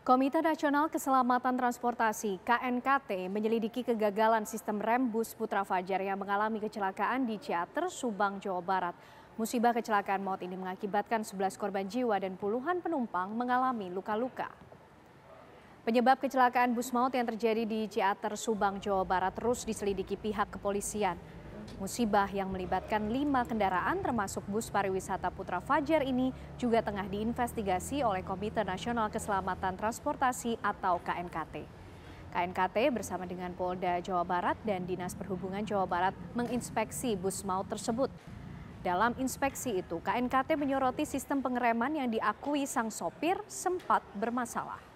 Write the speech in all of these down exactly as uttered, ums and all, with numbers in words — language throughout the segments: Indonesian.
Komite Nasional Keselamatan Transportasi (K N K T) menyelidiki kegagalan sistem rem bus Putra Fajar yang mengalami kecelakaan di Ciater, Subang, Jawa Barat. Musibah kecelakaan maut ini mengakibatkan sebelas korban jiwa dan puluhan penumpang mengalami luka-luka. Penyebab kecelakaan bus maut yang terjadi di Ciater, Subang, Jawa Barat terus diselidiki pihak kepolisian. Musibah yang melibatkan lima kendaraan termasuk bus pariwisata Putra Fajar ini juga tengah diinvestigasi oleh Komite Nasional Keselamatan Transportasi atau K N K T. K N K T bersama dengan Polda Jawa Barat dan Dinas Perhubungan Jawa Barat menginspeksi bus maut tersebut. Dalam inspeksi itu, K N K T menyoroti sistem pengereman yang diakui sang sopir sempat bermasalah.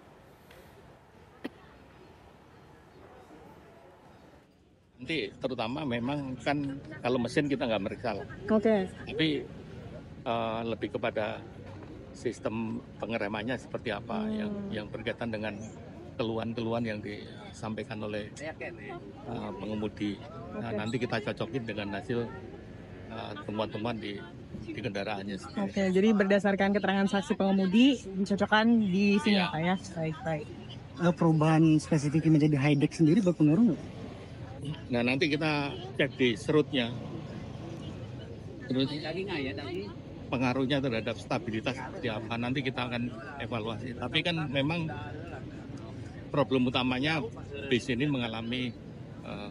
Nanti terutama memang kan kalau mesin kita nggak meriksa lah. Oke. Okay. Tapi uh, lebih kepada sistem pengeremannya seperti apa hmm. yang yang berkaitan dengan keluhan-keluhan yang disampaikan oleh uh, pengemudi. Okay. Nah, nanti kita cocokin dengan hasil uh, temuan-temuan di di kendaraannya. Oke, okay, jadi berdasarkan keterangan saksi pengemudi dicocokkan di sini ya, Pak ya. Baik, baik. Perubahan spesifik menjadi high deck sendiri berpengaruh nggak? Nah, nanti kita cek di serutnya, terus pengaruhnya terhadap stabilitas seperti apa, nanti kita akan evaluasi. Tapi kan memang problem utamanya bis ini mengalami uh,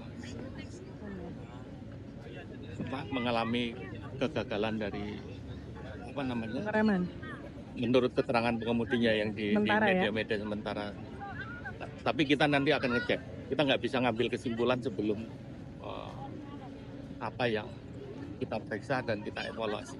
apa, mengalami kegagalan dari apa namanya? Pengereman. Menurut keterangan pengemudinya yang di, di media-media ya? Sementara. Tapi kita nanti akan ngecek. Kita nggak bisa ngambil kesimpulan sebelum uh, apa yang kita periksa dan kita evaluasi.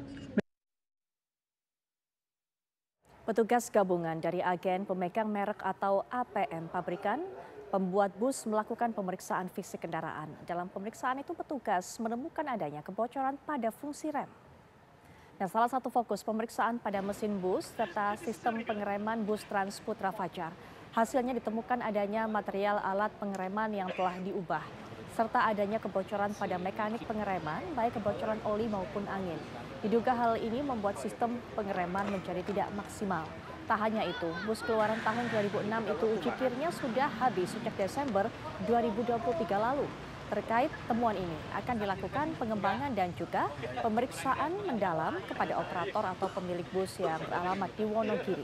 Petugas gabungan dari agen pemegang merek atau A P M pabrikan pembuat bus melakukan pemeriksaan fisik kendaraan. Dalam pemeriksaan itu petugas menemukan adanya kebocoran pada fungsi rem. Nah, salah satu fokus pemeriksaan pada mesin bus serta sistem pengereman bus Trans Putra Fajar. Hasilnya ditemukan adanya material alat pengereman yang telah diubah, serta adanya kebocoran pada mekanik pengereman, baik kebocoran oli maupun angin. Diduga hal ini membuat sistem pengereman menjadi tidak maksimal. Tak hanya itu, bus keluaran tahun dua ribu enam itu uji kirnya sudah habis sejak Desember dua ribu dua puluh tiga lalu. Terkait temuan ini akan dilakukan pengembangan dan juga pemeriksaan mendalam kepada operator atau pemilik bus yang beralamat di Wonogiri.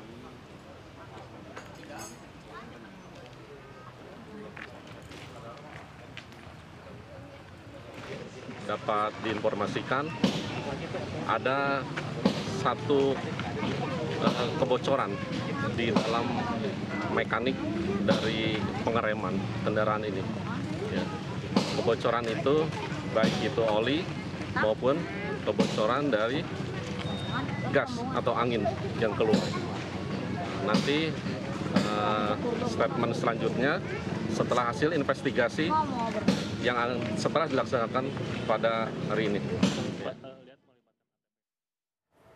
Dapat diinformasikan ada satu uh, kebocoran di dalam mekanik dari pengereman kendaraan ini. Ya. Kebocoran itu baik itu oli maupun kebocoran dari gas atau angin yang keluar. Nanti uh, statement selanjutnya setelah hasil investigasi yang setelah dilaksanakan pada hari ini.